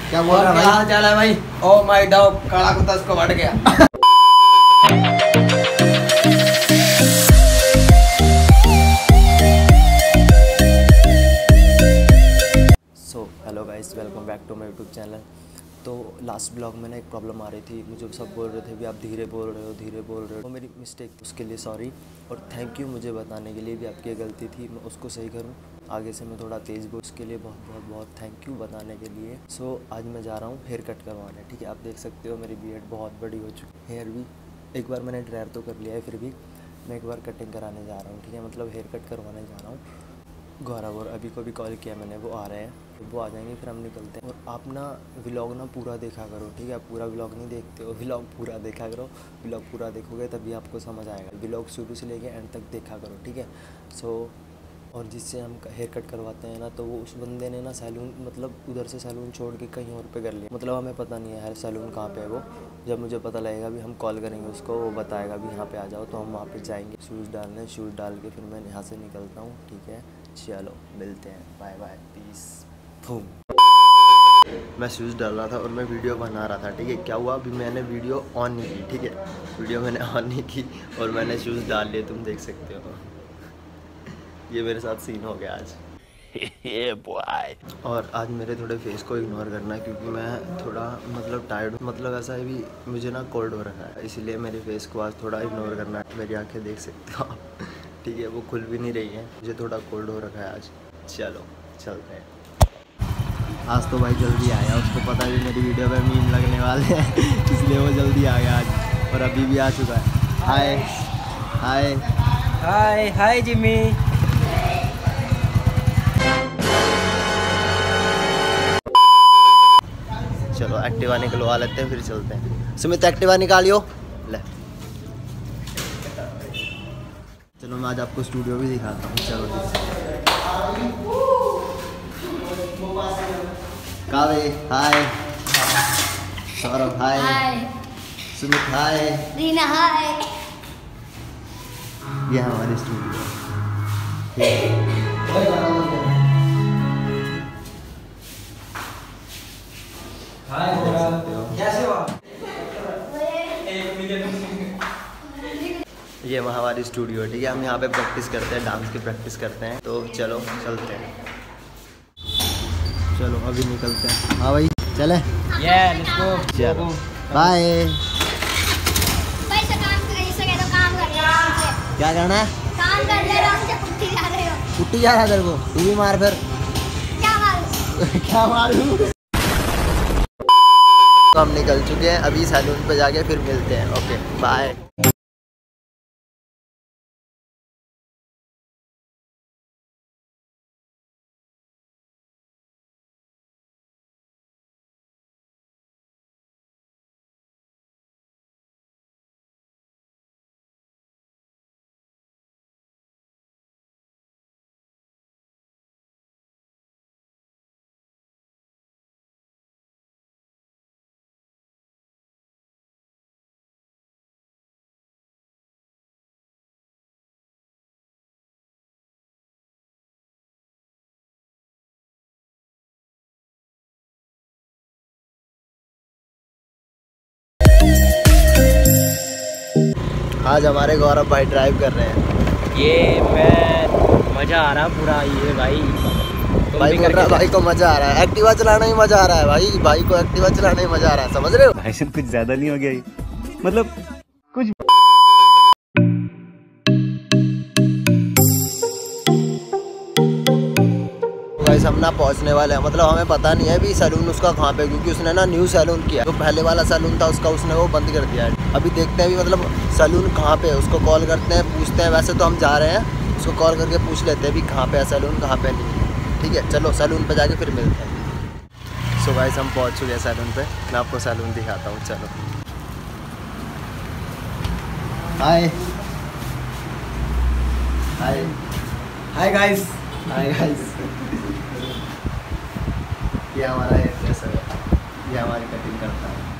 क्या बोल रहा है भाई? क्या हाल चाल है भाई? ओ माय डॉग, काला कुत्ता उसको बढ़ गया। Hello guys, welcome back to my YouTube channel. तो लास्ट ब्लॉग में ना एक प्रॉब्लम आ रही थी, मुझे सब बोल रहे थे भी आप धीरे बोल रहे हो, वो मेरी मिस्टेक, उसके लिए सॉरी। और थैंक यू मुझे बताने के लिए भी, आपकी गलती थी, मैं उसको सही करूँ। आगे से मैं थोड़ा तेज़ बोल, उसके लिए बहुत बहुत बहुत थैंक यू बताने के लिए। सो आज मैं जा रहा हूँ हेयर कट करवाने, ठीक है। आप देख सकते हो मेरी बीएड बहुत बड़ी हो चुकी है। हेयर भी एक बार मैंने ड्रायर तो कर लिया है, फिर भी मैं एक बार कटिंग कराने जा रहा हूँ, ठीक है। मतलब हेयर कट करवाने जा रहा हूँ। गौरव और अभी को भी कॉल किया मैंने, वो आ रहे हैं, तो वो आ जाएंगे, फिर हम निकलते हैं। और आप ना व्लॉग ना पूरा देखा करो, ठीक है। आप पूरा व्लॉग नहीं देखते हो, व्लॉग पूरा देखा करो। व्लॉग पूरा देखोगे तभी आपको समझ आएगा। व्लॉग शुरू से लेके एंड तक देखा करो, ठीक है। सो और जिससे हम हेयर कट करवाते हैं ना, तो वो उस बंदे ने ना सैलून, मतलब उधर से सैलून छोड़ के कहीं और पे कर लिया। मतलब हमें पता नहीं है हेयर सैलून कहाँ पे है वो। जब मुझे पता लगेगा भी हम कॉल करेंगे उसको, वो बताएगा भी यहाँ पे आ जाओ, तो हम वहाँ पे जाएंगे। शूज़ डालने, शूज़ डाल के फिर मैं यहाँ से निकलता हूँ, ठीक है। चलो मिलते हैं, बाय बाय, पीस, बूम। मैं शूज़ डाल रहा था और मैं वीडियो बना रहा था, ठीक है। क्या हुआ, अभी मैंने वीडियो ऑन नहीं की, ठीक है। वीडियो मैंने ऑन नहीं की और मैंने शूज़ डाल लिए, तुम देख सकते हो। ये मेरे साथ सीन हो गया आज। ये बॉय। और आज मेरे थोड़े फेस को इग्नोर करना है, क्योंकि मैं थोड़ा मतलब टायर्ड हूँ। मतलब ऐसा है भी, मुझे ना कोल्ड हो रखा है, इसीलिए मेरे फेस को आज थोड़ा इग्नोर करना है। मेरी आंखें देख सकते हो आप, ठीक है, वो खुल भी नहीं रही है, मुझे थोड़ा कोल्ड हो रखा है आज। चलो चलते हैं। आज तो भाई जल्दी आया, उसको पता है मेरी वीडियो पे मीम लगने वाले हैं इसलिए वो जल्दी आ गया आज, और अभी भी आ चुका है। हाय हाय हाय हाय जिमी। चलो एक्टिवा निकलवा लेते हैं, फिर चलते हैं। सुमित एक्टिवा निकालियो ले। चलो मैं आज आपको स्टूडियो भी दिखाता हूँ, चलो कावे हाय, सौरभ हाय, सुमित हाय, रीना हाय। ये हमारी स्टूडियो। हाय कैसे हो आप? ये हमारी स्टूडियो, ठीक है। हम यहाँ पे प्रैक्टिस करते हैं, डांस की प्रैक्टिस करते हैं। तो चलो चलते हैं, चलो अभी निकलते हैं। हाँ भाई चले, लेट्स गो। चलो बाय। पैसे काम कर रही सके तो काम कर आराम से। क्या करना है? काम कर ले आराम से। पुट्टी जा रहे हो? पुट्टी जा रहा है तेरे को, तू भी मार फिर। क्या मारूं? क्या मारूं? तो हम निकल चुके हैं, अभी सैलून पे जाके फिर मिलते हैं। Okay bye. आज हमारे गौरव भाई ड्राइव कर रहे हैं। ये मैं मजा आ रहा पूरा, ये भाई भाई बोल रहा है भाई को मजा आ रहा है, एक्टिवा चलाना ही मजा आ रहा है भाई, भाई को एक्टिवा चलाना ही मजा आ रहा है, समझ रहे हो? भाई साहब कुछ ज्यादा नहीं हो गया ये? मतलब कुछ गाइस हम ना पहुंचने वाले हैं, मतलब हमें पता नहीं है भी सैलून उसका कहाँ पे, क्योंकि उसने ना न्यू सैलून किया। तो पहले वाला सैलून था उसका, उसने वो बंद कर दिया है। अभी देखते हैं भी मतलब सैलून कहाँ पे है, उसको कॉल करते हैं, पूछते हैं। वैसे तो हम जा रहे हैं, उसको कॉल करके पूछ लेते हैं भी कहाँ पे है सैलून, कहाँ पे नहीं है, ठीक है। चलो सैलून पे जाके फिर मिलते हैं। सो गाइस हम पहुँच चुके हैं सैलून पे, मैं आपको सैलून दिखाता हूँ, चलो। Hi hi hi guys. Hi guys. ये हमारा हेयर ड्रेसर है, ये हमारी कटिंग करता है।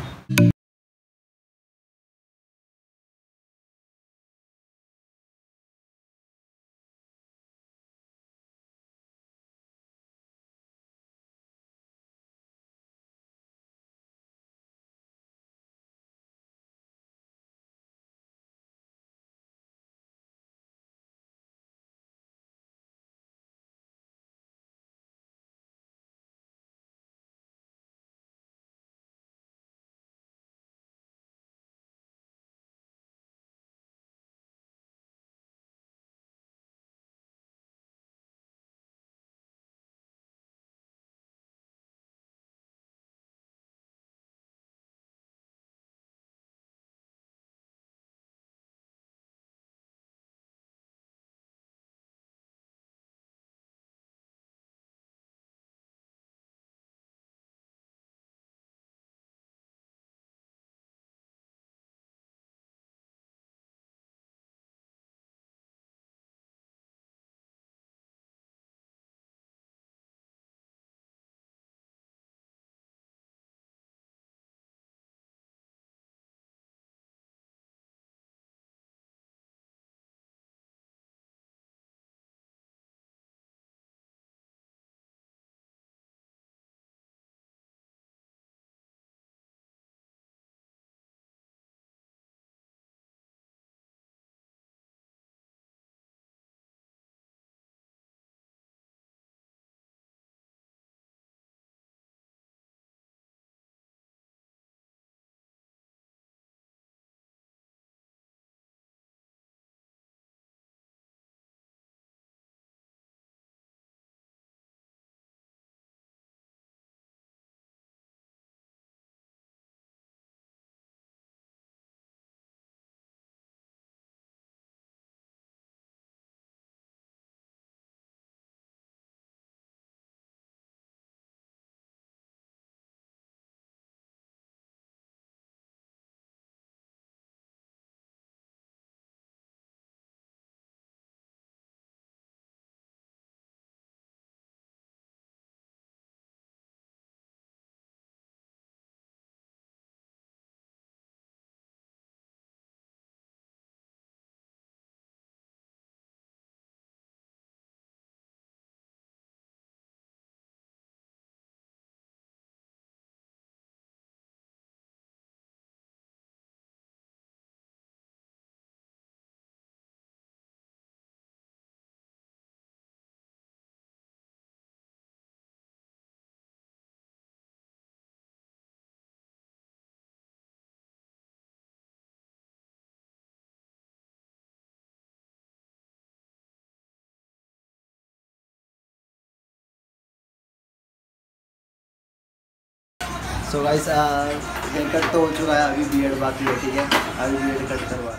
सो गाइस हेयर कट तो हो चुका है, अभी बियर्ड बाकी है, ठीक है। अभी बियर्ड कट करवा।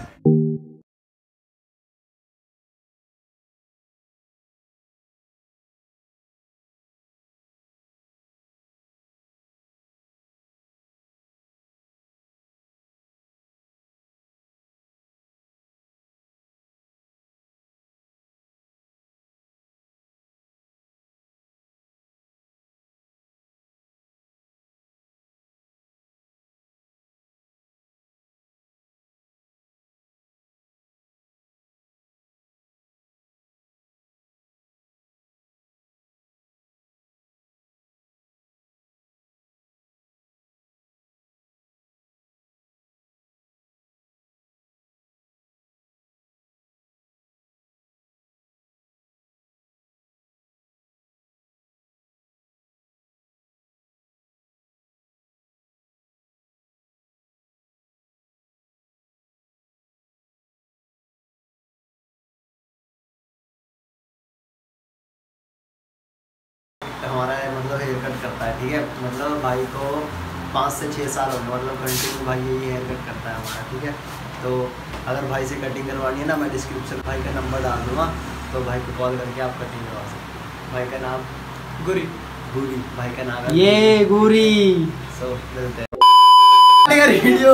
हमारा मतलब हेयर कट करता है, ठीक है। मतलब भाई को 5 से 6 साल हो गए, मतलब कंटिन्यू भाई यही हेयर कट करता है हमारा, ठीक है। तो अगर भाई से कटिंग करवानी है ना, मैं डिस्क्रिप्शन भाई का नंबर डाल दूँगा, तो भाई को कॉल करके आप कटिंग करवा सकते हो। भाई का नाम गुरी, गुरी भाई का नाम है ये गुरी। सो मिलते हैं वीडियो।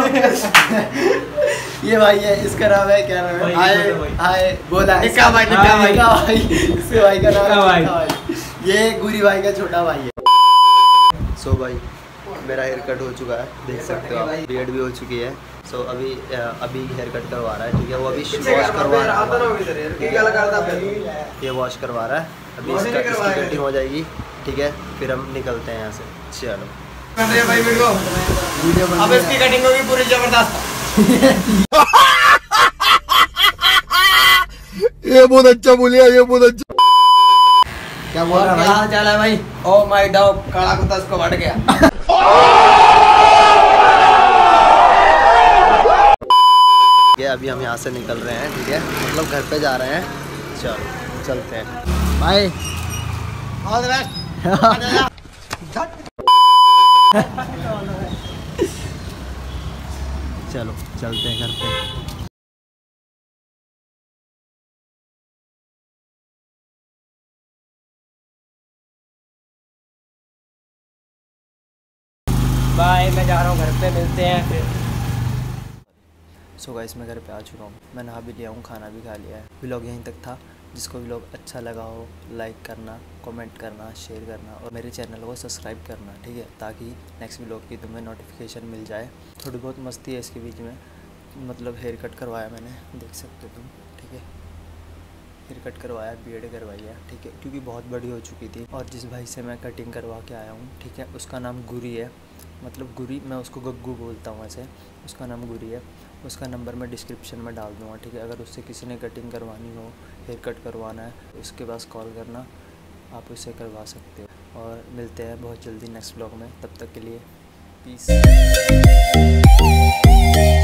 ये भाई है, इसका नाम है, क्या नाम है? हाय हाय बोला निक्का भाई, निक्का भाई। निक्का भाई, इसके भाई का नाम है निक्का भाई। निक्का भाई। ये गुरी भाई का छोटा भाई है। सो भाई मेरा हेयर कट हो चुका है, देख सकते हो आप। बियर्ड भी हो चुकी है। सो अभी हेयर कट करवा रहा है, ठीक है। वो अभी वॉश करवा रहा है, ये वॉश करवा रहा है। अभी इसकी कटिंग हो जाएगी, ठीक है। फिर हम निकलते हैं यहाँ से। चलो भाई वीडियो अब इसकी कटिंग होगी पूरी जबरदस्त। ये बहुत अच्छा बोलिया, ये बहुत अच्छा। क्या बोल रहा है क्या भाई? हाल चाल है भाई? ओ माय डॉग, काला कुत्ता इसको बढ़ गया। ये अभी हम यहाँ से निकल रहे हैं, ठीक है। मतलब घर पे जा रहे हैं। चलो चलते हैं भाई। All the best. चलो चलते हैं घर पे। बाय, मैं जा रहा हूँ घर पे, मिलते हैं फिर। सो गाइस मैं घर पे आ चुका हूँ, मैं नहा भी लिया हूँ, खाना भी खा लिया है। व्लॉग यहीं तक था। जिसको व्लॉग अच्छा लगा हो लाइक करना, कमेंट करना, शेयर करना और मेरे चैनल को सब्सक्राइब करना, ठीक है। ताकि नेक्स्ट व्लॉग की तुम्हें नोटिफिकेशन मिल जाए। थोड़ी बहुत मस्ती है इसके बीच में, मतलब हेयर कट करवाया मैंने, देख सकते हो तुम, ठीक है। हेयर कट करवाया, बियर्ड करवाई है, ठीक है। क्योंकि बहुत बड़ी हो चुकी थी। और जिस भाई से मैं कटिंग करवा के आया हूँ, ठीक है, उसका नाम गुरी है। मतलब गुरी, मैं उसको गग्गू बोलता हूँ ऐसे। उसका नाम गुरी है। उसका नंबर मैं डिस्क्रिप्शन में डाल दूँगा, ठीक है। अगर उससे किसी ने कटिंग करवानी हो, हेयर कट करवाना है, उसके पास कॉल करना, आप उससे करवा सकते हो। और मिलते हैं बहुत जल्दी नेक्स्ट ब्लॉग में। तब तक के लिए पीस।